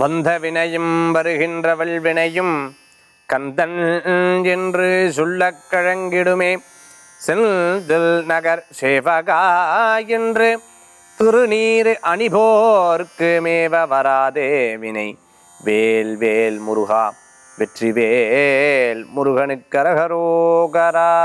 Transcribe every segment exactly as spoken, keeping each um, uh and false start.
வந்த வினையும் வருகின்றவள் வினையும் கந்தன் என்று சொல்லக் கழங்கிடுமே செந்தில் நகர் சேவகா என்று திருநீர் அணிபோர்க்கு மேவ வராதே வினை வேல் வேல் முருகா வெற்றிவேல் முருகனுக்கரகரோகரா.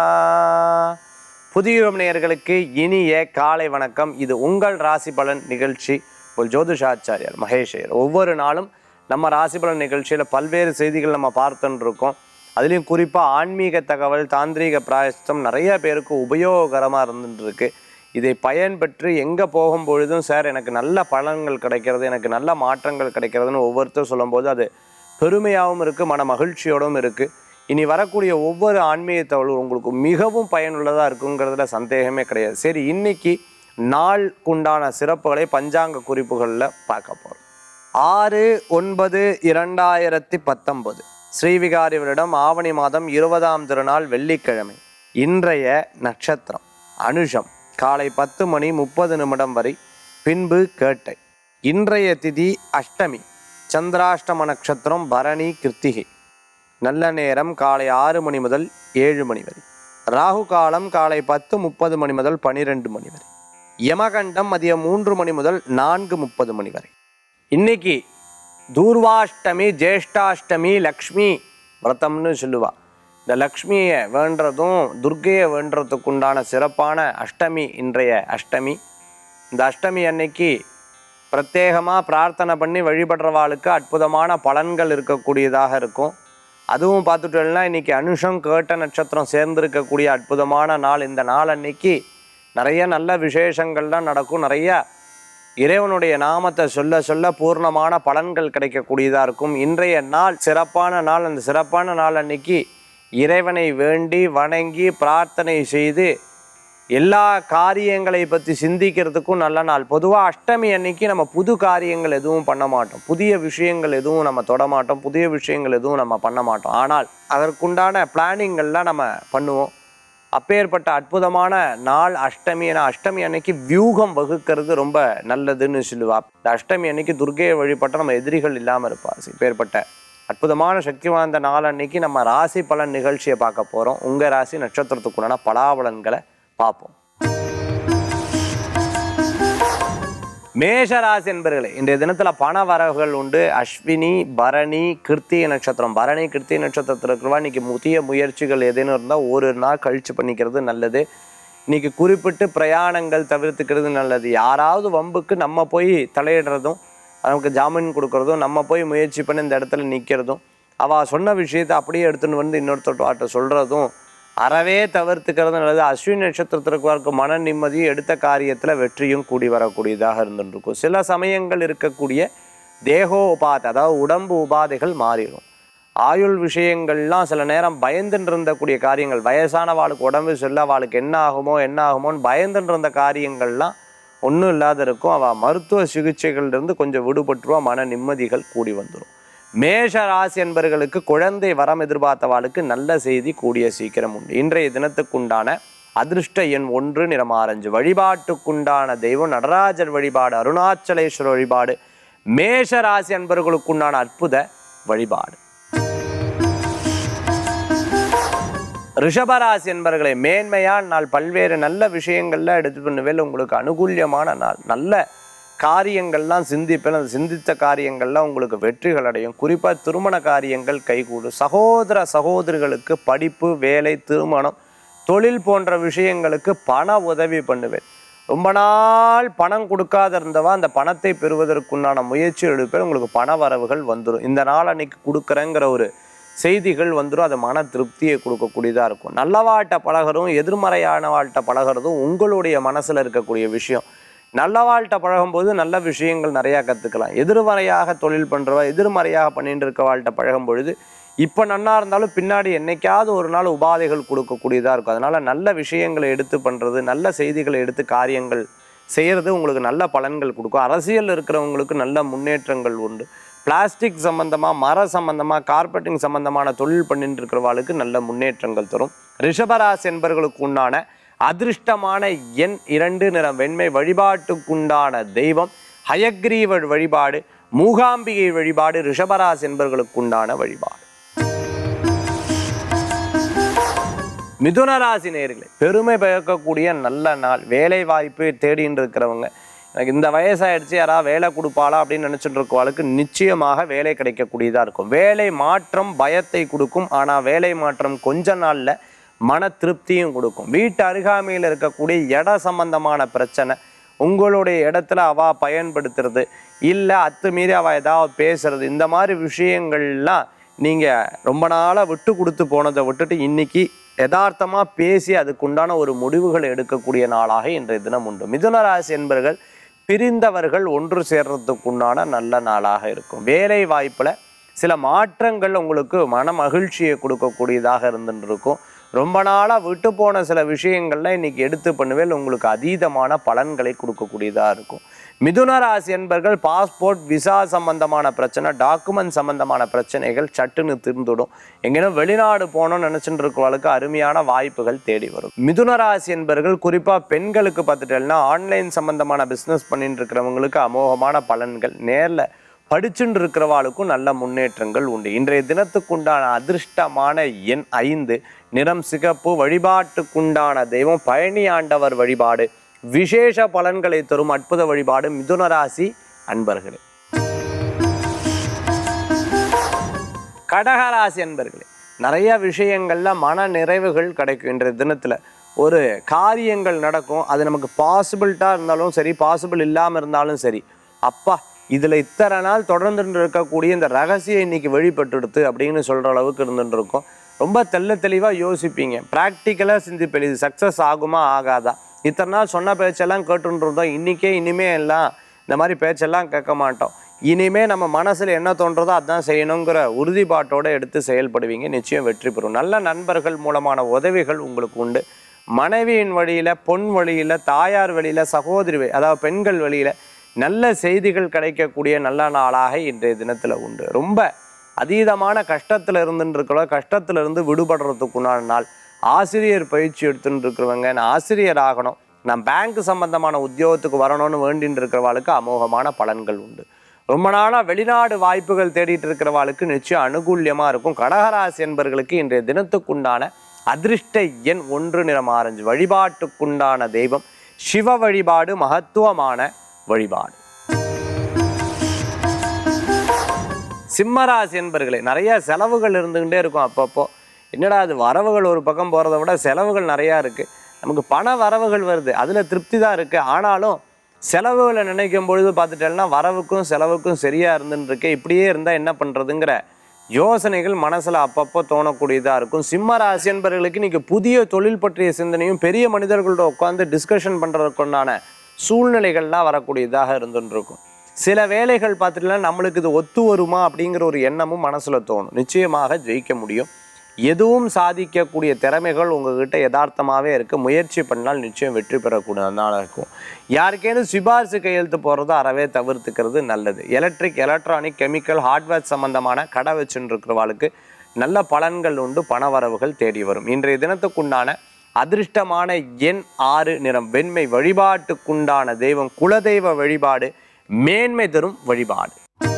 புதிய நேயர்களுக்கு இனிய காலை வணக்கம். இது உங்கள் ராசி பலன் நிகழ்ச்சி. ஒரு ஜோதிஷாச்சாரியார் மகேஷர். ஒவ்வொரு நாளும் நம்ம ராசி பலன் நிகழ்ச்சியில் பல்வேறு செய்திகள் நம்ம பார்த்துட்டு இருக்கோம். அதுலேயும் குறிப்பாக ஆன்மீக தகவல், தாந்திரீக பிராயஷ்டம் நிறைய பேருக்கு உபயோகரமாக இருந்துட்டு இருக்கு. இதை பயன்பெற்று எங்கே போகும்பொழுதும் சார் எனக்கு நல்ல பலன்கள் கிடைக்கிறது, எனக்கு நல்ல மாற்றங்கள் கிடைக்கிறதுன்னு ஒவ்வொருத்தரும் சொல்லும்போது அது பெருமையாகவும் இருக்குது, மன மகிழ்ச்சியோடும் இருக்குது. இனி வரக்கூடிய ஒவ்வொரு ஆன்மீக தகவலும் உங்களுக்கு மிகவும் பயனுள்ளதாக இருக்குங்கிறதுல சந்தேகமே கிடையாது. சரி, இன்னைக்கு நாளுக்குண்டான சிறப்புகளை பஞ்சாங்க குறிப்புகளில் பார்க்க போகிறோம். ஆறு ஒன்பது இரண்டாயிரத்தி பத்தொன்பது ஸ்ரீவிகாரி வருடம் ஆவணி மாதம் இருபதாம் திருநாள் வெள்ளிக்கிழமை. இன்றைய நட்சத்திரம் அனுஷம், காலை பத்து மணி முப்பது நிமிடம் வரை, பின்பு கேட்டை. இன்றைய திதி அஷ்டமி, சந்திராஷ்டம நட்சத்திரம் பரணி கிருத்திகை. நல்ல நேரம் காலை ஆறு மணி முதல் ஏழு மணி வரை. ராகு காலம் காலை பத்து முப்பது மணி முதல் பனிரெண்டு மணி வரை. யமகண்டம் மதியம் மூன்று மணி முதல் நான்கு முப்பது மணி வரை. இன்னைக்கு தூர்வாஷ்டமி, ஜேஷ்டாஷ்டமி, லக்ஷ்மி விரதம்னு சொல்லுவா. இந்த லக்ஷ்மியை வேண்டதும் துர்க்கையை வேண்டதுக்கு உண்டான சிறப்பான அஷ்டமி இன்றைய அஷ்டமி. இந்த அஷ்டமி அன்னைக்கு பிரத்யேகமாக பிரார்த்தனை பண்ணி வழிபடுறவாளுக்கு அற்புதமான பலன்கள் இருக்கக்கூடியதாக இருக்கும். அதுவும் பார்த்துட்டோம்னா இன்றைக்கி அனுஷம் கேட்ட நட்சத்திரம் சேர்ந்திருக்கக்கூடிய அற்புதமான நாள். இந்த நாள் அன்னைக்கு நிறைய நல்ல விசேஷங்கள்லாம் நடக்கும். நிறைய இறைவனுடைய நாமத்தை சொல்ல சொல்ல பூர்ணமான பலன்கள் கிடைக்கக்கூடியதாக இருக்கும். இன்றைய நாள் சிறப்பான நாள். அந்த சிறப்பான நாள் அன்னைக்கு இறைவனை வேண்டி வணங்கி பிரார்த்தனை செய்து எல்லா காரியங்களை பற்றி சிந்திக்கிறதுக்கும் நல்ல நாள். பொதுவாக அஷ்டமி அன்னைக்கு நம்ம புது காரியங்கள் எதுவும் பண்ண மாட்டோம், புதிய விஷயங்கள் எதுவும் நம்ம தொட மாட்டோம், புதிய விஷயங்கள் எதுவும் நம்ம பண்ண மாட்டோம். ஆனால் அதற்குண்டான பிளானிங்கள்லாம் நம்ம பண்ணுவோம். அப்பேற்பட்ட அற்புதமான நாள் அஷ்டமி. என அஷ்டமி அன்னைக்கு வியூகம் வகுக்கிறது ரொம்ப நல்லதுன்னு சொல்லுவா. இந்த அஷ்டமி அன்னைக்கு துர்க்கையை வழிபட்ட நம்ம எதிரிகள் இல்லாமல் இருப்பார். இப்பேற்பட்ட அற்புதமான சக்தி வாய்ந்த நாள் அன்னைக்கு நம்ம ராசி பலன் நிகழ்ச்சியை பார்க்க போகிறோம். உங்கள் ராசி நட்சத்திரத்துக்குள்ளான பலாபலன்களை பார்ப்போம். மேஷராசி என்பர்களே, இன்றைய தினத்தில் பண வரவுகள் உண்டு. அஸ்வினி பரணி கிருத்திகை நட்சத்திரம், பரணி கிருத்திகை நட்சத்திரத்தில் இருக்கிறவா இன்னைக்கு முதிய முயற்சிகள் ஏதேனும் இருந்தால் ஒரு நாள் கழிச்சு பண்ணிக்கிறது நல்லது. இன்னைக்கு குறிப்பிட்டு பிரயாணங்கள் தவிர்த்துக்கிறது நல்லது. யாராவது வம்புக்கு நம்ம போய் தலையிடுறதும், நமக்கு ஜாமீன் கொடுக்கறதும், நம்ம போய் முயற்சி பண்ணி இந்த இடத்துல நிற்கிறதும், அவள் சொன்ன விஷயத்தை அப்படியே எடுத்துன்னு வந்து இன்னொருத்தட்ட சொல்கிறதும் அறவே தவிர்த்துக்கிறது நல்லது. அஸ்வினி நட்சத்திரத்திற்கு மன நிம்மதியும் எடுத்த காரியத்தில் வெற்றியும் கூடி வரக்கூடியதாக இருந்துருக்கும். சில சமயங்கள் இருக்கக்கூடிய தேகோபாதை, அதாவது உடம்பு உபாதைகள் மாறிடும். ஆயுள் விஷயங்கள்லாம் சில நேரம் பயந்துட்டு இருந்தக்கூடிய காரியங்கள், வயசான வாளுக்கு உடம்பு சொல்ல அவளுக்கு என்ன ஆகுமோ என்ன ஆகுமோன்னு பயந்துட்டு இருந்த காரியங்கள்லாம் ஒன்றும் இல்லாத இருக்கும். அவள் மருத்துவ சிகிச்சைகள்லேருந்து கொஞ்சம் விடுபட்டுருவா, மன நிம்மதிகள் கூடி வந்துடும். மேஷ ராசி என்பவர்களுக்கு குழந்தை வரம் எதிர்பார்த்தவாளுக்கு நல்ல செய்தி கூடிய சீக்கிரம் உண்டு. இன்றைய தினத்துக்குண்டான அதிர்ஷ்ட எண் ஒன்று, நிறம் ஆரஞ்சு. வழிபாட்டுக்குண்டான தெய்வம் நடராஜர் வழிபாடு, அருணாச்சலேஸ்வரர் வழிபாடு மேஷ ராசி என்பவர்களுக்குண்டான அற்புத வழிபாடு. ரிஷபராசி என்பவர்களை, மேன்மையான நாள். பல்வேறு நல்ல விஷயங்கள்லாம் எடுத்து பண்ணுவேல். உங்களுக்கு அனுகூல்யமான நாள். நல்ல காரியங்கள்லாம் சிந்திப்பேன். அந்த சிந்தித்த காரியங்கள்லாம் உங்களுக்கு வெற்றிகள் அடையும். குறிப்பாக திருமண காரியங்கள் கைகூடும். சகோதர சகோதரிகளுக்கு படிப்பு, வேலை, திருமணம், தொழில் போன்ற விஷயங்களுக்கு பண உதவி பண்ணுவேன். ரொம்ப நாள் பணம் கொடுக்காத இருந்தவா அந்த பணத்தை பெறுவதற்குண்டான முயற்சி எடுப்பேன். உங்களுக்கு பண வரவுகள் வந்துடும். இந்த நாள் அன்னைக்கு கொடுக்குறேங்கிற ஒரு செய்திகள் வந்துடும். அது மன திருப்தியை கொடுக்கக்கூடியதாக இருக்கும். நல்ல வாழ்ட்ட பழகிறதும் எதிர்மறையான வாழ்ட்ட பழகிறதும் உங்களுடைய மனசில் இருக்கக்கூடிய விஷயம். நல்ல வாழ்ட்ட பழகும்போது நல்ல விஷயங்கள் நிறையா கற்றுக்கலாம். எதிர்மறையாக தொழில் பண்ணுறவா, எதிர்மறையாக பண்ணிட்டு இருக்க வாழ்ட்ட பழகும் பொழுது இப்போ நன்னா இருந்தாலும் பின்னாடி என்னைக்காவது ஒரு நாள் உபாதைகள் கொடுக்கக்கூடியதாக இருக்கும். அதனால் நல்ல விஷயங்களை எடுத்து பண்ணுறது, நல்ல செய்திகளை எடுத்து காரியங்கள் செய்கிறது உங்களுக்கு நல்ல பலன்கள் கொடுக்கும். அரசியல் இருக்கிறவங்களுக்கு நல்ல முன்னேற்றங்கள் உண்டு. பிளாஸ்டிக் சம்பந்தமாக, மர சம்பந்தமாக, கார்பெட்டிங் சம்பந்தமான தொழில் பண்ணிட்டு இருக்கிறவாளுக்கு நல்ல முன்னேற்றங்கள் தரும். ரிஷபராசி என்பவர்களுக்கு உண்டான அதிர்ஷ்டமான எண் இரண்டு, நிறம் வெண்மை. வழிபாட்டுக்குண்டான தெய்வம் ஹயக்ரீவ வழிபாடு, மூகாம்பிகை வழிபாடு ரிஷபராசி என்பவர்களுக்கு உண்டான வழிபாடு. மிதுனராசி நேயர்களே, பெருமை பயக்கக்கூடிய நல்ல நாள். வேலை வாய்ப்பு தேடின்னு இருக்கிறவங்க, எனக்கு இந்த வயசாகிடுச்சு யாராவது வேலை கொடுப்பாளா அப்படின்னு நினச்சிட்டு இருக்கவாளுக்கு நிச்சயமாக வேலை கிடைக்கக்கூடியதாக இருக்கும். வேலை மாற்றம் பயத்தை கொடுக்கும், ஆனால் வேலை மாற்றம் கொஞ்ச நாளில் மன திருப்தியும் கொடுக்கும். வீட்டு அருகாமையில் இருக்கக்கூடிய இட சம்பந்தமான பிரச்சனை, உங்களுடைய இடத்துல அவள் பயன்படுத்துறது இல்லை அத்துமீறி அவள் ஏதாவது பேசுறது, இந்த மாதிரி விஷயங்கள்லாம் நீங்கள் ரொம்ப நாளாக விட்டு கொடுத்து போனதை விட்டுட்டு இன்னைக்கு யதார்த்தமாக பேசி அதுக்குண்டான ஒரு முடிவுகளை எடுக்கக்கூடிய நாளாக இன்றைய தினம் உண்டு. மிதுனராசி என்பவர்கள் பிரிந்தவர்கள் ஒன்று சேர்றதுக்குண்டான நல்ல நாளாக இருக்கும். வேலை வாய்ப்பில் சில மாற்றங்கள் உங்களுக்கு மன மகிழ்ச்சியை கொடுக்கக்கூடியதாக இருந்துட்டு இருக்கும். ரொம்ப நாளாக விட்டு போன சில விஷயங்கள்லாம் இன்றைக்கி எடுத்து பண்ணுவேல் உங்களுக்கு அதீதமான பலன்களை கொடுக்கக்கூடியதாக இருக்கும். மிதுன ராசி என்பர்கள் பாஸ்போர்ட் விசா சம்பந்தமான பிரச்சனை, டாக்குமெண்ட் சம்பந்தமான பிரச்சனைகள் சட்டுன்னு திருந்துடும். எங்கேயும் வெளிநாடு போகணும்னு நினச்சிட்டு இருக்கிறவங்களுக்கு அருமையான வாய்ப்புகள் தேடி வரும். மிதுன ராசி என்பர்கள் குறிப்பாக பெண்களுக்கு பார்த்துட்டேன்னா ஆன்லைன் சம்பந்தமான பிஸ்னஸ் பண்ணிட்டு இருக்கிறவங்களுக்கு அமோகமான பலன்கள், நேரில் படிச்சுட்டு இருக்கிறவாளுக்கும் நல்ல முன்னேற்றங்கள் உண்டு. இன்றைய தினத்துக்குண்டான அதிர்ஷ்டமான எண் ஐந்து, நிறம் சிகப்பு, வழிபாட்டுக்குண்டான தெய்வம் பழனி ஆண்டவர் வழிபாடு, விசேஷ பலன்களை தரும் அற்புத வழிபாடு மிதுன ராசி அன்பர்களே. கடகராசி அன்பர்களே, நிறைய விஷயங்கள்ல மன நிறைவுகள் கிடைக்கும். இன்றைய தினத்துல ஒரு காரியங்கள் நடக்கும், அது நமக்கு பாசிபிலிட்டா இருந்தாலும் சரி, பாசிபிள் இல்லாமல் இருந்தாலும் சரி, அப்பா இதில் இத்தனை நாள் தொடர்ந்துட்டு இருக்கக்கூடிய இந்த ரகசியம் இன்னைக்கு வெளிப்பட்டுடுது அப்படின்னு சொல்கிற அளவுக்கு இருந்துட்டு இருக்கோம். ரொம்ப தெல்ல தெளிவாக யோசிப்பீங்க, ப்ராக்டிக்கலாக சிந்திப்பேன், இது சக்ஸஸ் ஆகுமா ஆகாதா. இத்தனை நாள் சொன்ன பேச்செல்லாம் கேட்டுட்டு இருந்தோம், இன்றைக்கே இனிமே எல்லாம் இந்த மாதிரி பேச்செல்லாம் கேட்க மாட்டோம். இனிமே நம்ம மனசில் என்ன தோன்றதோ அதுதான் செய்யணுங்கிற உறுதிப்பாட்டோடு எடுத்து செயல்படுவீங்க, நிச்சயம் வெற்றி பெறும். நல்ல நண்பர்கள் மூலமான உதவிகள் உங்களுக்கு உண்டு. மனைவியின் வழியில், பொன் வழியில், தாயார் வழியில், சகோதரி அதாவது பெண்கள் வழியில் நல்ல செய்திகள் கிடைக்கக்கூடிய நல்ல நாளாக இன்றைய தினத்தில் உண்டு. ரொம்ப அதீதமான கஷ்டத்தில் இருந்துட்டு இருக்கிற கஷ்டத்திலிருந்து விடுபடுறதுக்குண்டான நாள். ஆசிரியர் பயிற்சி எடுத்துட்டு இருக்கிறவங்க, நான் ஆசிரியர் ஆகணும், நான் பேங்க் சம்பந்தமான உத்தியோகத்துக்கு வரணும்னு வேண்டின்னு இருக்கிறவாளுக்கு அமோகமான பலன்கள் உண்டு. ரொம்ப நாளாக வெளிநாடு வாய்ப்புகள் தேடிட்டு இருக்கிறவாளுக்கு நிச்சயம் அனுகூல்யமாக இருக்கும். கடகராசி என்பவர்களுக்கு இன்றைய தினத்துக்குண்டான அதிர்ஷ்ட எண் ஒன்று, நிறம் ஆரஞ்சு, வழிபாட்டுக்குண்டான தெய்வம் சிவ வழிபாடு, மகத்துவமான வழிபாடு. சிம்மராசி என்பர்களே, நிறைய செலவுகள் இருந்துகிட்டே இருக்கும். அப்பப்போ என்னடா அது வரவுகள் ஒரு பக்கம் போகிறத விட செலவுகள் நிறையா இருக்குது, நமக்கு பண வரவுகள் வருது, அதில் திருப்தி தான் இருக்குது, ஆனாலும் செலவுகளை நினைக்கும் பொழுது பார்த்துட்டேன்னா வரவுக்கும் செலவுக்கும் சரியாக இருந்துன்னு இருக்கு, இப்படியே இருந்தால் என்ன பண்ணுறதுங்கிற யோசனைகள் மனசில் அப்பப்போ தோணக்கூடியதாக இருக்கும். சிம்ம ராசி என்பவர்களுக்கு இன்றைக்கி புதிய தொழில் பற்றிய சிந்தனையும் பெரிய மனிதர்களோட உட்காந்து டிஸ்கஷன் பண்ணுறதுக்குண்டான சூழ்நிலைகள்லாம் வரக்கூடியதாக இருந்துன்னு இருக்கும். சில வேலைகள் பார்த்துட்டுலாம் நம்மளுக்கு இது ஒத்து வருமா அப்படிங்கிற ஒரு எண்ணமும் மனசில் தோணும். நிச்சயமாக ஜெயிக்க முடியும். எதுவும் சாதிக்கக்கூடிய திறமைகள் உங்ககிட்ட யதார்த்தமாகவே இருக்குது, முயற்சி பண்ணால் நிச்சயம் வெற்றி பெறக்கூடியதாக இருக்கும். யாருக்கேனும் சிபாரிசு கையெழுத்து போகிறதோ அறவே தவிர்த்துக்கிறது நல்லது. எலக்ட்ரிக், எலக்ட்ரானிக், கெமிக்கல், ஹார்ட்வேர் சம்பந்தமான கடை வச்சுன்னு இருக்கிறவாளுக்கு நல்ல பலன்கள் உண்டு, பணவரவுகள் தேடி வரும். இன்றைய தினத்துக்குண்டான அதிர்ஷ்டமான எண் ஆறு, நிறம் வெண்மை, வழிபாட்டுக்குண்டான தெய்வம் குலதெய்வ வழிபாடு, மேன்மை தரும் வழிபாடு.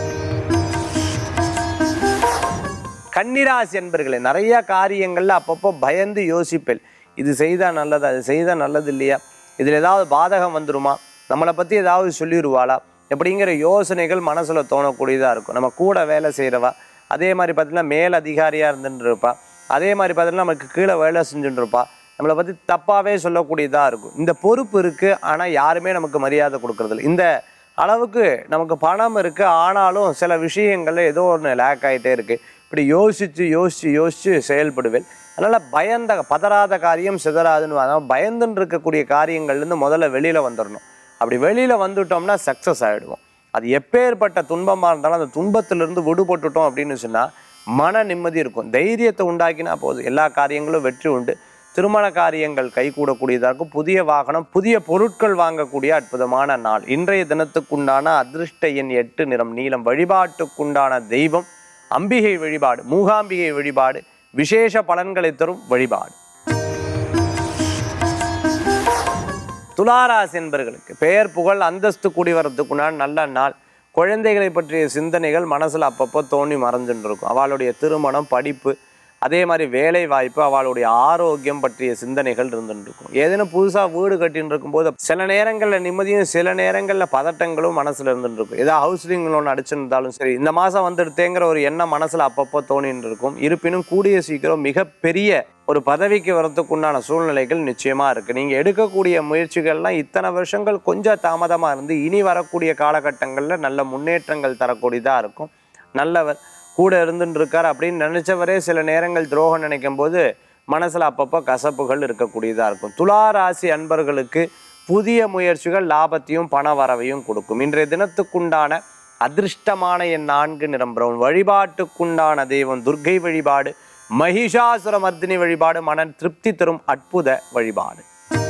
கன்னிராசி என்பர்களே, நிறைய காரியங்கள்ல அப்பப்போ பயந்து யோசிப்பேன், இது செய்தால் நல்லது, அது செய்தால் நல்லது இல்லையா, இதில் ஏதாவது பாதகம் வந்துருமா, நம்மளை பற்றி ஏதாவது சொல்லிடுவாளா, அப்படிங்கிற யோசனைகள் மனசில் தோணக்கூடியதாக இருக்கும். நம்ம கூட வேலை செய்கிறவா, அதே மாதிரி பார்த்தீங்கன்னா மேல் அதிகாரியாக இருந்துட்டு இருப்பா, அதே மாதிரி பார்த்தீங்கன்னா நமக்கு கீழே வேலை செஞ்சுட்டு இருப்பா, நம்மளை பற்றி தப்பாகவே சொல்லக்கூடியதாக இருக்கும். இந்த பொறுப்பு இருக்குது, ஆனால் யாருமே நமக்கு மரியாதை கொடுக்குறதில்ல. இந்த அளவுக்கு நமக்கு பணம் இருக்குது, ஆனாலும் சில விஷயங்களில் ஏதோ ஒன்று லேக் ஆகிட்டே இருக்குது. இப்படி யோசித்து யோசித்து யோசித்து செயல்படுவேன். அதனால் பயந்த பதறாத காரியம் சிதறாதுன்னு, அதாவது பயந்துன்னு இருக்கக்கூடிய காரியங்கள்லேருந்து முதல்ல வெளியில் வந்துடணும். அப்படி வெளியில் வந்துட்டோம்னா சக்ஸஸ் ஆகிடுவோம். அது எப்பேற்பட்ட துன்பமாக இருந்தாலும் அந்த துன்பத்திலிருந்து விடுபட்டுட்டோம் அப்படின்னு சொன்னால் மன நிம்மதி இருக்கும். தைரியத்தை உண்டாக்கினா போதும், எல்லா காரியங்களும் வெற்றி உண்டு. திருமண காரியங்கள் கைகூடக்கூடியதாக இருக்கும். புதிய வாகனம், புதிய பொருட்கள் வாங்கக்கூடிய அற்புதமான நாள். இன்றைய தினத்துக்குண்டான அதிர்ஷ்ட எண் எட்டு, நிறம் நீலம், வழிபாட்டுக்குண்டான தெய்வம் அம்பிகை வழிபாடு, மூகாம்பிகை வழிபாடு, விசேஷ பலன்களை தரும் வழிபாடு. துளாராசி என்பர்களுக்கு பெயர் புகழ் அந்தஸ்து கூடி வரத்துக்குண்டான நல்ல நாள். குழந்தைகளை பற்றிய சிந்தனைகள் மனசில் அப்பப்போ தோண்டி மறைஞ்சுட்டு இருக்கும். அவளுடைய திருமணம், படிப்பு, அதே மாதிரி வேலை வாய்ப்பு, அவளுடைய ஆரோக்கியம் பற்றிய சிந்தனைகள் இருந்துட்டு இருக்கும். ஏதேனும் புதுசாக வீடு கட்டின்னு இருக்கும்போது சில நேரங்களில் நிம்மதியும் சில நேரங்களில் பதட்டங்களும் மனசில் இருந்துட்டு இருக்கும். ஏதாவது ஹவுசிங் லோன் அடிச்சுருந்தாலும் சரி, இந்த மாதம் வந்துடுத்தேங்கிற ஒரு எண்ணம் மனசில் அப்பப்போ தோணின்னு இருக்கும். இருப்பினும் கூடிய சீக்கிரம் மிகப்பெரிய ஒரு பதவிக்கு வரத்துக்குண்டான சூழ்நிலைகள் நிச்சயமாக இருக்குது. நீங்கள் எடுக்கக்கூடிய முயற்சிகள்லாம் இத்தனை வருஷங்கள் கொஞ்சம் தாமதமாக இருந்து இனி வரக்கூடிய காலகட்டங்களில் நல்ல முன்னேற்றங்கள் தரக்கூடியதாக இருக்கும். நல்லவர் கூட இருந்துட்டு இருக்கார் அப்படின்னு நினச்சவரே சில நேரங்கள் துரோகம் நினைக்கும் போது மனசில் அப்பப்போ கசப்புகள் இருக்கக்கூடியதாக இருக்கும். துலா ராசி அன்பர்களுக்கு புதிய முயற்சிகள் லாபத்தையும் பண வரவையும் கொடுக்கும். இன்றைய தினத்துக்குண்டான அதிர்ஷ்டமான என் நான்கு நிறம் பிரவுன். வழிபாட்டுக்குண்டான தெய்வம் துர்க்கை வழிபாடு, மகிஷாசுர மர்தினி வழிபாடு, மன திருப்தி தரும் அற்புத வழிபாடு.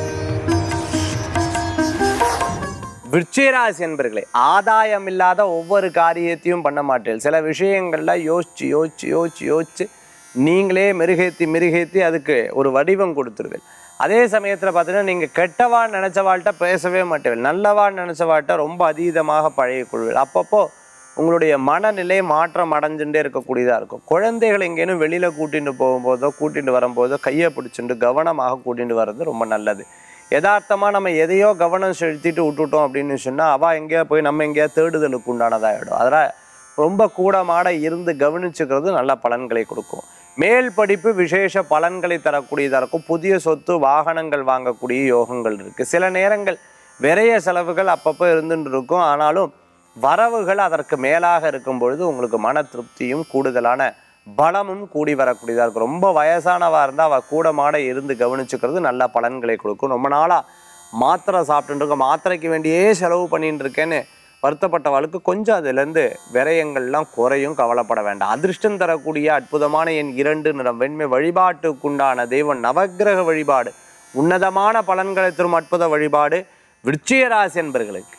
விருச்சிகராசி என்பர்களே, ஆதாயம் இல்லாத ஒவ்வொரு காரியத்தையும் பண்ண மாட்டேன். சில விஷயங்கள்ல யோசிச்சு யோசிச்சு யோசிச்சு யோசிச்சு நீங்களே மெருகேற்றி மெருகேற்றி அதுக்கு ஒரு வடிவம் கொடுத்துருவேன். அதே சமயத்தில் பார்த்தீங்கன்னா நீங்கள் கெட்டவான்னு நினச்சவாழ்கிட்ட பேசவே மாட்டேன். நல்லவான்னு நினச்சவாழ்கிட்ட ரொம்ப அதீதமாக பழகி கொள்வேன். அப்பப்போ உங்களுடைய மனநிலை மாற்றம் அடைஞ்சுட்டே இருக்கக்கூடியதாக இருக்கும். குழந்தைகளை எங்கேனும் வெளியில் கூட்டிகிட்டு போகும்போதோ கூட்டிகிட்டு வரும்போதோ கையை பிடிச்சிட்டு கவனமாக கூட்டிகிட்டு வர்றது ரொம்ப நல்லது. யதார்த்தமாக நம்ம எதையோ கவனம் செலுத்திட்டு விட்டுட்டோம் அப்படின்னு சொன்னால் அவள் எங்கேயா போய் நம்ம எங்கேயா தேடுதலுக்கு உண்டானதாகிடும். அதனால் ரொம்ப கூடமாட இருந்து கவனிச்சுக்கிறது நல்ல பலன்களை கொடுக்கும். மேல் படிப்பு விசேஷ பலன்களை தரக்கூடியதாக இருக்கும். புதிய சொத்து வாகனங்கள் வாங்கக்கூடிய யோகங்கள் இருக்குது. சில நேரங்கள் விரைய செலவுகள் அப்பப்போ இருந்துட்டு இருக்கும். ஆனாலும் வரவுகள் அதற்கு மேலாக இருக்கும் பொழுது உங்களுக்கு மன திருப்தியும் கூடுதலான பலமும் கூடி வரக்கூடியதாக இருக்கும். ரொம்ப வயசானவா இருந்தால் அவள் கூட மாட இருந்து கவனிச்சுக்கிறது நல்ல பலன்களை கொடுக்கும். ரொம்ப நாளாக மாத்திரை சாப்பிட்டு இருக்கோம், மாத்திரைக்கு வேண்டியே செலவு பண்ணிட்டு இருக்கேன்னு வருத்தப்பட்டவளுக்கு கொஞ்சம் அதுலேருந்து விரயங்கள்லாம் குறையும், கவலைப்பட வேண்டாம். அதிர்ஷ்டம் தரக்கூடிய அற்புதமான என் இரண்டு நிறம் வெண்மை. வழிபாட்டுக்குண்டான தெய்வம் நவக்கிரக வழிபாடு, உன்னதமான பலன்களை தரும் அற்புத வழிபாடு. விருச்சிகராசி என்பர்களுக்கு.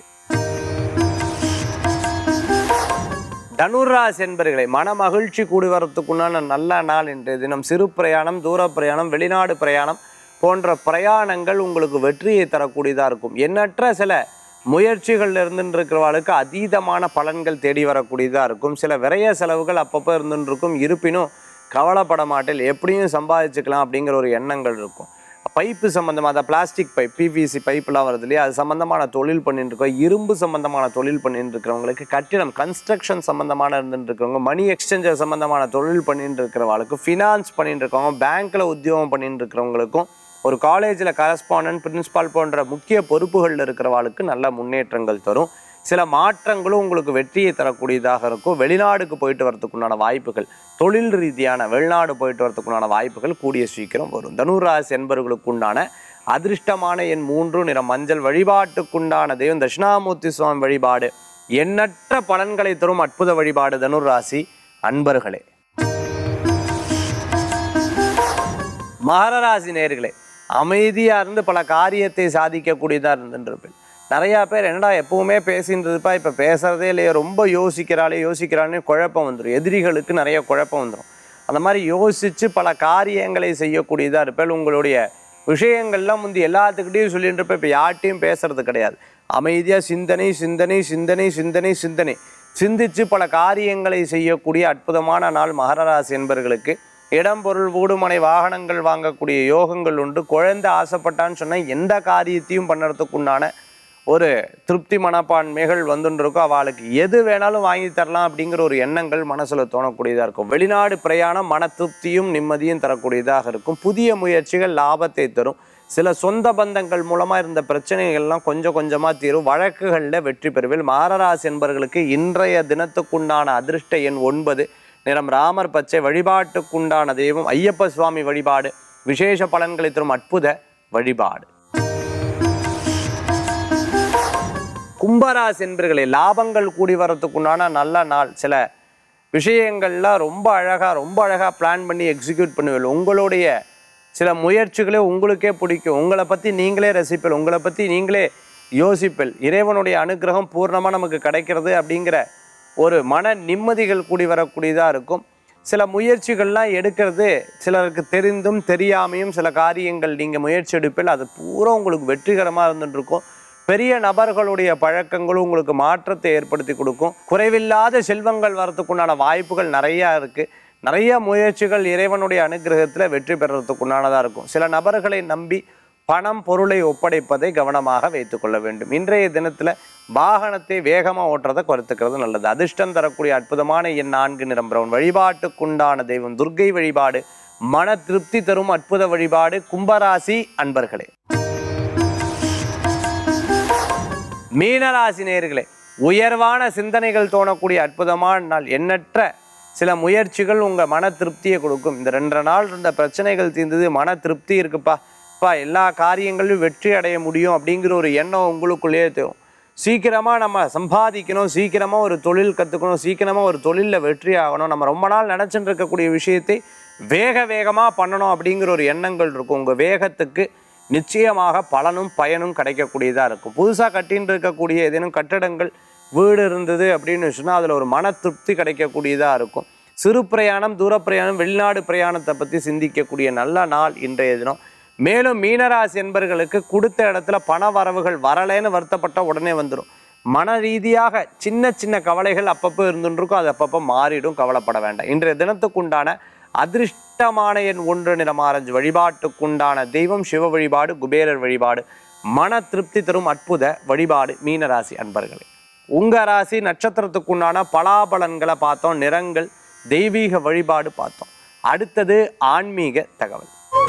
தனுராசி என்பர்களை, மன மகிழ்ச்சி கூடி வரத்துக்குண்டான நல்ல நாள் இன்றைய தினம். சிறு பிரயாணம், தூர பிரயாணம், வெளிநாடு பிரயாணம் போன்ற பிரயாணங்கள் உங்களுக்கு வெற்றியை தரக்கூடியதாக இருக்கும். எண்ணற்ற சில முயற்சிகள் இருந்துட்டு இருக்கிறவர்களுக்கு அதீதமான பலன்கள் தேடி வரக்கூடியதாக இருக்கும். சில விரைய செலவுகள் அப்பப்போ இருந்துட்டு இருக்கும். இருப்பினும் கவலைப்பட மாட்டேன், எப்படியும் சம்பாதிச்சுக்கலாம் அப்படிங்கிற ஒரு எண்ணங்கள் இருக்கும். பைப்பு சம்மந்தமாக, அந்த பிளாஸ்டிக் பைப், பிவிசி பைப்லாம் வருது இல்லையா, அது சம்மந்தமான தொழில் பண்ணிட்டு இருக்கோம். இரும்பு சம்மந்தமான தொழில் பண்ணிட்டு இருக்கிறவங்களுக்கு, கட்டிடம் கன்ஸ்ட்ரக்ஷன் சம்மந்தமான இருந்துட்டு இருக்கிறவங்க, மணி எக்ஸ்சேஞ்சர் சம்மந்தமான தொழில் பண்ணிட்டு இருக்கிறவங்களுக்கு, ஃபினான்ஸ் பண்ணிட்டு இருக்கவங்க, பேங்க்கில் உத்தியோகம் பண்ணிட்டு இருக்கிறவங்களுக்கும், ஒரு காலேஜில் கரஸ்பாண்டன்ட், பிரின்சிபால் போன்ற முக்கிய பொறுப்புகளில் இருக்கிறவங்களுக்கு நல்ல முன்னேற்றங்கள் தரும். சில மாற்றங்களும் உங்களுக்கு வெற்றியை தரக்கூடியதாக இருக்கும். வெளிநாடுக்கு போயிட்டு வரதுக்குண்டான வாய்ப்புகள், தொழில் ரீதியான வெளிநாடு போயிட்டு வரதுக்குண்டான வாய்ப்புகள் கூடிய சீக்கிரம் வரும். தனுராசி என்பவர்களுக்கு உண்டான அதிர்ஷ்டமான எண் மூன்று நிறம் மஞ்சள். வழிபாட்டுக்குண்டான தெய்வம் தட்சிணாமூர்த்தி சுவாமி வழிபாடு, எண்ணற்ற பலன்களை தரும் அற்புத வழிபாடு. தனுராசி அன்பர்களே. மகர ராசி நேயர்களே, அமைதியாக இருந்து பல காரியத்தை சாதிக்கக்கூடியதாக இருந்துருப்பேன். நிறையா பேர் என்னடா எப்பவுமே பேசின்றதுப்பா, இப்போ பேசுகிறதே இல்லையே, ரொம்ப யோசிக்கிறாளே யோசிக்கிறாளே குழப்பம் வந்துடும். எதிரிகளுக்கு நிறைய குழப்பம் வந்துடும். அந்த மாதிரி யோசித்து பல காரியங்களை செய்யக்கூடியதாக இருப்பேன். உங்களுடைய விஷயங்கள்லாம் முந்தி எல்லாத்துக்கிட்டையும் சொல்லிட்டு இருப்பேன், இப்போ யார்ட்டையும் பேசுறது கிடையாது. அமைதியாக சிந்தனை சிந்தனை சிந்தனை சிந்தனை சிந்தனை சிந்தித்து பல காரியங்களை செய்யக்கூடிய அற்புதமான நாள் மகர ராசி என்பவர்களுக்கு. இடம் பொருள் வீடுமனை வாகனங்கள் வாங்கக்கூடிய யோகங்கள் உண்டு. குழந்தை ஆசைப்பட்டான்னு சொன்னால் எந்த காரியத்தையும் பண்ணுறதுக்கு உண்டான ஒரு திருப்தி மனப்பான்மைகள் வந்துட்டு இருக்கும். அவளுக்கு எது வேணாலும் வாங்கி தரலாம் அப்படிங்கிற ஒரு எண்ணங்கள் மனசில் தோணக்கூடியதாக இருக்கும். வெளிநாடு பிரயாணம் மன திருப்தியும் நிம்மதியும் தரக்கூடியதாக இருக்கும். புதிய முயற்சிகள் லாபத்தை தரும். சில சொந்த பந்தங்கள் மூலமாக இருந்த பிரச்சனைகள்லாம் கொஞ்சம் கொஞ்சமாக தீரும். வழக்குகளில் வெற்றி பெறுவில். மகர ராசி என்பவர்களுக்கு இன்றைய தினத்துக்குண்டான அதிர்ஷ்ட எண் ஒன்பது நிறம் ராமர் பச்சை. வழிபாட்டுக்குண்டான தெய்வம் ஐயப்ப சுவாமி வழிபாடு, விசேஷ பலன்களை தரும் அற்புத வழிபாடு. கும்பராசி என்பர்களே, லாபங்கள் கூடி வரத்துக்குண்டான நல்ல நாள். சில விஷயங்கள்லாம் ரொம்ப அழகாக ரொம்ப அழகாக பிளான் பண்ணி எக்ஸிக்யூட் பண்ணுவீங்க. உங்களுடைய சில முயற்சிகளே உங்களுக்கே பிடிக்கும். உங்களை பற்றி நீங்களே ரசிப்பீர்கள், உங்களை பற்றி நீங்களே யோசிப்பீர்கள். இறைவனுடைய அனுகிரகம் பூர்ணமாக நமக்கு கிடைக்கிறது அப்படிங்கிற ஒரு மன நிம்மதிகள் கூடி வரக்கூடியதாக இருக்கும். சில முயற்சிகள்லாம் எடுக்கிறது சிலருக்கு தெரிந்தும் தெரியாமையும் சில காரியங்கள் நீங்கள் முயற்சி எடுப்பில் அது பூரா உங்களுக்கு வெற்றிகரமாக இருந்துருக்கும். பெரிய நபர்களுடைய பழக்கங்களும் உங்களுக்கு மாற்றத்தை ஏற்படுத்தி கொடுக்கும். குறைவில்லாத செல்வங்கள் வரத்துக்குண்டான வாய்ப்புகள் நிறையா இருக்குது. நிறைய முயற்சிகள் இறைவனுடைய அனுகிரகத்தில் வெற்றி பெறறதுக்குண்டானதாக இருக்கும். சில நபர்களை நம்பி பணம் பொருளை ஒப்படைப்பதை கவனமாக வைத்துக்கொள்ள வேண்டும். இன்றைய தினத்தில் வாகனத்தை வேகமாக ஓட்டுறதை குறைத்துக்கிறது நல்லது. அதிர்ஷ்டம் தரக்கூடிய அற்புதமான எண் நான்கு, நிறம் பிரவுன். வழிபாட்டுக்குண்டான தெய்வம் துர்க்கை வழிபாடு. மன திருப்தி தரும் அற்புத வழிபாடு. கும்பராசி அன்பர்களே. மீனராசி நேயர்களே, உயர்வான சிந்தனைகள் தோணக்கூடிய அற்புதமான நாள். எண்ணற்ற சில முயற்சிகள் உங்கள் மன திருப்தியை கொடுக்கும். இந்த ரெண்டரை நாள் இருந்த பிரச்சனைகள் தீர்ந்தது, மன திருப்தி இருக்குப்பா, இப்போ எல்லா காரியங்களிலும் வெற்றி அடைய முடியும் அப்படிங்கிற ஒரு எண்ணம் உங்களுக்குள்ளேயே தேவும். சீக்கிரமாக நம்ம சம்பாதிக்கணும், சீக்கிரமாக ஒரு தொழில் கற்றுக்கணும், சீக்கிரமாக ஒரு தொழிலில் வெற்றி ஆகணும், நம்ம ரொம்ப நாள் நினச்சிட்டு இருக்கக்கூடிய விஷயத்தை வேக வேகமாக பண்ணணும் அப்படிங்கிற ஒரு எண்ணங்கள் இருக்கும். உங்கள் வேகத்துக்கு நிச்சயமாக பலனும் பயனும் கிடைக்கக்கூடியதாக இருக்கும். புதுசாக கட்டின்னு இருக்கக்கூடிய ஏதேனும் கட்டடங்கள் வீடு இருந்தது அப்படின்னு சொன்னால் அதில் ஒரு மன திருப்தி கிடைக்கக்கூடியதாக இருக்கும். சிறு பிரயாணம், தூர பிரயாணம், வெளிநாடு பிரயாணத்தை பற்றி சிந்திக்கக்கூடிய நல்ல நாள் இன்றைய தினம். மேலும் மீனராசி என்பர்களுக்கு கொடுத்த இடத்துல பண வரவுகள் வரலைன்னு வருத்தப்பட்ட உடனே வந்துடும். மன ரீதியாக சின்ன சின்ன கவலைகள் அப்பப்போ இருந்துருக்கும், அது அப்பப்போ மாறிடும், கவலைப்பட வேண்டாம். இன்றைய தினத்துக்குண்டான அதிர்ஷ்டமான எண் ஒன்று, நிறம் ஆரஞ்சு. வழிபாட்டுக்குண்டான தெய்வம் சிவ வழிபாடு. குபேரர் வழிபாடு. மன திருப்தி தரும் அற்புத வழிபாடு. மீனராசி அன்பர்களே. உங்கள் ராசி நட்சத்திரத்துக்குண்டான பலாபலன்களை பார்த்தோம், நிறங்கள், தெய்வீக வழிபாடு பார்த்தோம். அடுத்தது ஆன்மீக தகவல்.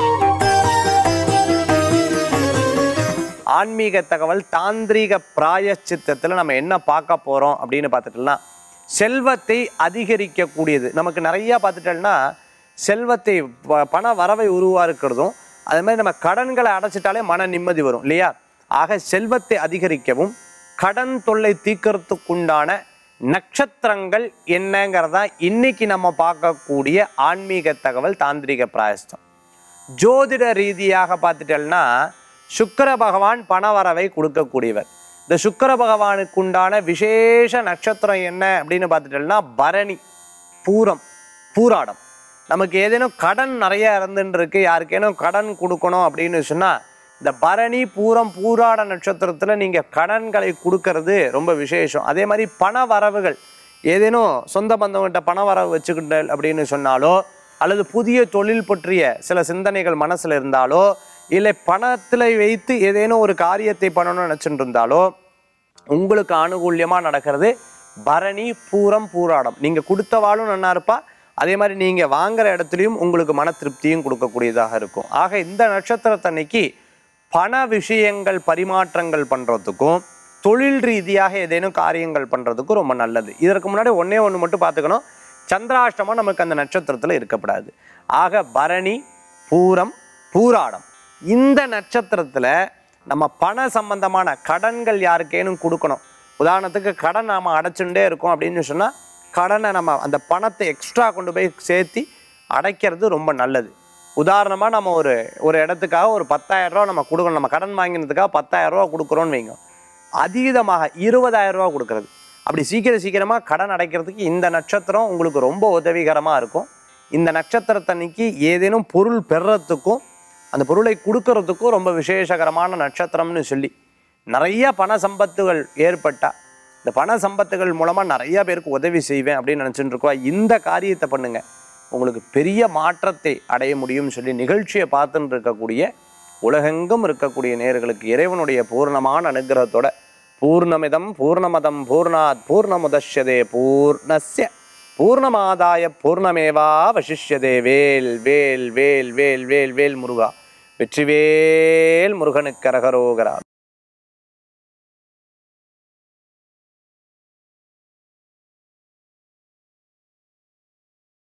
ஆன்மீக தகவல் தாந்திரீக பிராயச்சித்தத்தில் நம்ம என்ன பார்க்க போகிறோம் அப்படின்னு பார்த்துட்டோம்னா, செல்வத்தை அதிகரிக்கக்கூடியது. நமக்கு நிறையா பார்த்துட்டோம்னா செல்வத்தை பண வரவை உருவாக்குறதும், அதே மாதிரி நம்ம கடன்களை அடைச்சிட்டாலே மன நிம்மதி வரும் இல்லையா? ஆக செல்வத்தை அதிகரிக்கவும் கடன் தொல்லை தீர்க்கறதுக்குண்டான நட்சத்திரங்கள் என்னங்கிறதா இன்னைக்கு நம்ம பார்க்கக்கூடிய ஆன்மீக தகவல் தாந்திரிக பிராயஷ்டம். ஜோதிட ரீதியாக பார்த்துட்டோம்னா சுக்கிர பகவான் பணவரவை கொடுக்கக்கூடியவர். இந்த சுக்கிர பகவானுக்கு உண்டான விசேஷ நட்சத்திரம் என்ன அப்படின்னு பார்த்துட்டோம்னா பரணி, பூரம், பூராடம். நமக்கு ஏதேனும் கடன் நிறைய இருந்துன்னு இருக்கு, யாருக்கேனும் கடன் கொடுக்கணும் அப்படின்னு சொன்னால் இந்த பரணி, பூரம், பூராட நட்சத்திரத்தில் நீங்கள் கடன்களை கொடுக்கறது ரொம்ப விசேஷம். அதே மாதிரி பண வரவுகள் ஏதேனும் சொந்த பந்தவங்கிட்ட பண வரவு வச்சுக்கிட்டல் அப்படின்னு சொன்னாலோ, அல்லது புதிய தொழில் பற்றிய சில சிந்தனைகள் மனசில் இருந்தாலோ, இல்லை பணத்தில் வைத்து ஏதேனும் ஒரு காரியத்தை பண்ணணும்னு நினச்சிட்டு இருந்தாலோ உங்களுக்கு அனுகூல்யமாக நடக்கிறது பரணி, பூரம், பூராடம். நீங்கள் கொடுத்தவாளும் நல்லா இருப்பா, அதே மாதிரி நீங்கள் வாங்குகிற இடத்துலையும் உங்களுக்கு மன திருப்தியும் கொடுக்கக்கூடியதாக இருக்கும். ஆக இந்த நட்சத்திரத்தன்னைக்கு பண விஷயங்கள் பரிமாற்றங்கள் பண்ணுறதுக்கும் தொழில் ரீதியாக ஏதேனும் காரியங்கள் பண்ணுறதுக்கும் ரொம்ப நல்லது. இதற்கு முன்னாடி ஒன்றே ஒன்று மட்டும் பார்த்துக்கணும், சந்திராஷ்டமம் நமக்கு அந்த நட்சத்திரத்தில் இருக்கப்படாது. ஆக பரணி, பூரம், பூராடம் இந்த நட்சத்திரத்தில் நம்ம பண சம்பந்தமான கடன்கள் யாருக்கேனும் கொடுக்கணும். உதாரணத்துக்கு கடன் நாம் அடைச்சுட்டே இருக்கோம் அப்படின்னு சொன்னால் கடனை நம்ம அந்த பணத்தை எக்ஸ்ட்ரா கொண்டு போய் சேர்த்து அடைக்கிறது ரொம்ப நல்லது. உதாரணமாக நம்ம ஒரு ஒரு இடத்துக்காக ஒரு பத்தாயிரம் ரூபா நம்ம கொடுக்கணும், நம்ம கடன் வாங்கினதுக்காக பத்தாயிரம் ரூபா கொடுக்குறோன்னு வைங்க, அதீதமாக இருபதாயிரம் ரூபா கொடுக்குறது. அப்படி சீக்கிரம் சீக்கிரமாக கடன் அடைக்கிறதுக்கு இந்த நட்சத்திரம் உங்களுக்கு ரொம்ப உதவிகரமாக இருக்கும். இந்த நட்சத்திரத்தன்னைக்கு ஏதேனும் பொருள் பெறுறதுக்கும் அந்த பொருளை கொடுக்கறதுக்கும் ரொம்ப விசேஷகரமான நட்சத்திரம்னு சொல்லி நிறைய பண சம்பத்துகள் ஏற்பட்டால் இந்த பண சம்பத்துகள் மூலமாக நிறைய பேருக்கு உதவி செய்வேன் அப்படின்னு நினச்சிட்டு இருக்கோம். இந்த காரியத்தை பண்ணுங்கள், உங்களுக்கு பெரிய மாற்றத்தை அடைய முடியும்னு சொல்லி நிகழ்ச்சியை பார்த்துட்டு இருக்கக்கூடிய உலகெங்கும் இருக்கக்கூடிய நேயர்களுக்கு இறைவனுடைய பூர்ணமான அனுகிரகத்தோட பூர்ணமிதம் பூர்ணமதம் பூர்ணாத் பூர்ணமுதஷ்யதே பூர்ணஸ்ய பூர்ணமாதாய பூர்ணமேவா வசிஷ்யதே. வேல் வேல் வேல் வேல் வேல் வேல் முருகா. வெற்றிவேல் முருகனுக்கு அரகரோகரா.